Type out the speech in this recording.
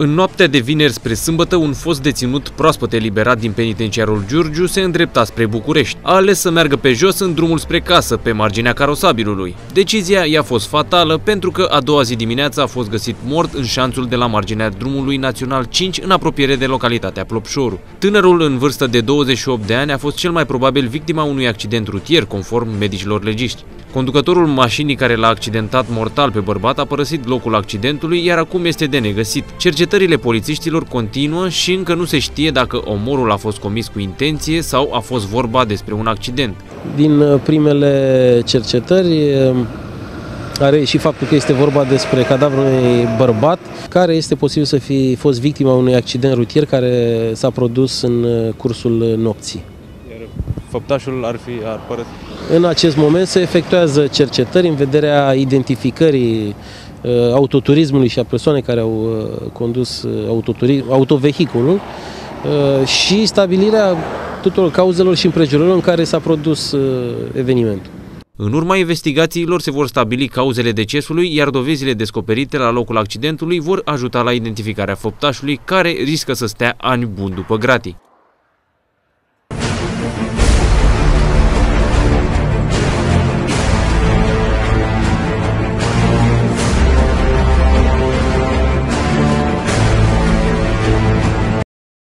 În noaptea de vineri spre sâmbătă, un fost deținut proaspăt eliberat din penitenciarul Giurgiu se îndrepta spre București. A ales să meargă pe jos în drumul spre casă, pe marginea carosabilului. Decizia i-a fost fatală pentru că a doua zi dimineața a fost găsit mort în șanțul de la marginea drumului național 5, în apropiere de localitatea Plopșoru. Tânărul, în vârstă de 28 de ani, a fost cel mai probabil victima unui accident rutier, conform medicilor legiști. Conducătorul mașinii care l-a accidentat mortal pe bărbat a părăsit locul accidentului, iar acum este de negăsit. Cercetările polițiștilor continuă și încă nu se știe dacă omorul a fost comis cu intenție sau a fost vorba despre un accident. Din primele cercetări are și faptul că este vorba despre cadavrul unui bărbat care este posibil să fi fost victima unui accident rutier care s-a produs în cursul nopții. Iar făptașul ar părăsit? În acest moment se efectuează cercetări în vederea identificării autoturismului și a persoanei care au condus autovehiculul și stabilirea tuturor cauzelor și împrejurărilor în care s-a produs evenimentul. În urma investigațiilor se vor stabili cauzele decesului, iar dovezile descoperite la locul accidentului vor ajuta la identificarea făptașului, care riscă să stea ani buni după gratii.